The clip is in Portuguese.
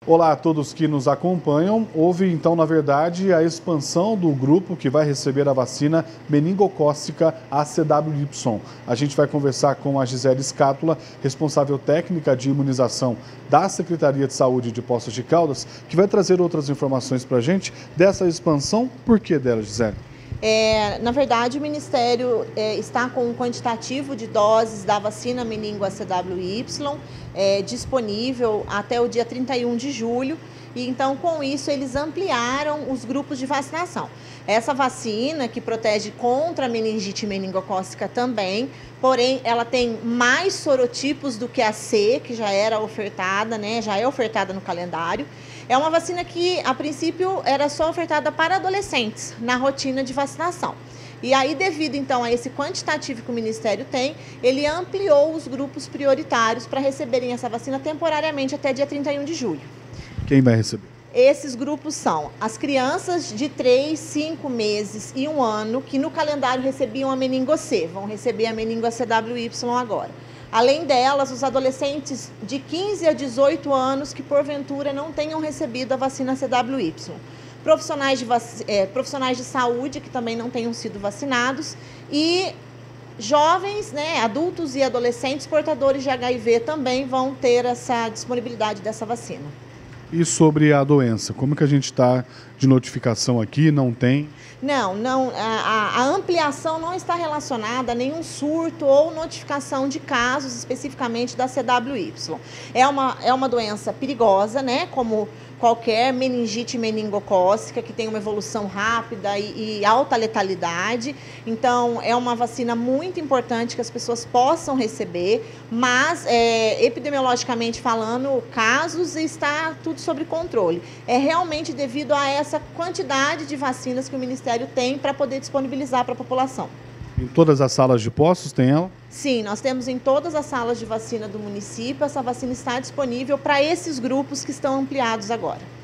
Olá a todos que nos acompanham. Houve então, na verdade, a expansão do grupo que vai receber a vacina meningocócica ACWY. A gente vai conversar com a Gisele Scátula, responsável técnica de imunização da Secretaria de Saúde de Poços de Caldas, que vai trazer outras informações para a gente dessa expansão. Por que dela, Gisele? Na verdade, o Ministério está com um quantitativo de doses da vacina meningo ACWY disponível até o dia 31 de julho. E então, com isso, eles ampliaram os grupos de vacinação. Essa vacina, que protege contra a meningite meningocócica também, porém, ela tem mais sorotipos do que a C, que já era ofertada, já é ofertada no calendário. É uma vacina que, a princípio, era só ofertada para adolescentes, na rotina de vacinação. E aí, devido, então, a esse quantitativo que o Ministério tem, ele ampliou os grupos prioritários para receberem essa vacina temporariamente até dia 31 de julho. Quem vai receber? Esses grupos são as crianças de 3, 5 meses e 1 ano, que no calendário recebiam a meningo C, vão receber a meningo ACWY agora. Além delas, os adolescentes de 15 a 18 anos que, porventura, não tenham recebido a vacina ACWY. Profissionais de saúde que também não tenham sido vacinados e jovens, adultos e adolescentes portadores de HIV também vão ter essa disponibilidade dessa vacina. E sobre a doença, como que a gente está de notificação aqui? Não tem? Não, a ampliação não está relacionada a nenhum surto ou notificação de casos especificamente da CWY. É uma doença perigosa, como qualquer meningite meningocócica, que tem uma evolução rápida e alta letalidade. Então, é uma vacina muito importante que as pessoas possam receber, mas, epidemiologicamente falando, casos está tudo sob controle. É realmente devido a essa quantidade de vacinas que o Ministério tem para poder disponibilizar para a população. Em todas as salas de postos tem ela? Sim, nós temos em todas as salas de vacina do município. Essa vacina está disponível para esses grupos que estão ampliados agora.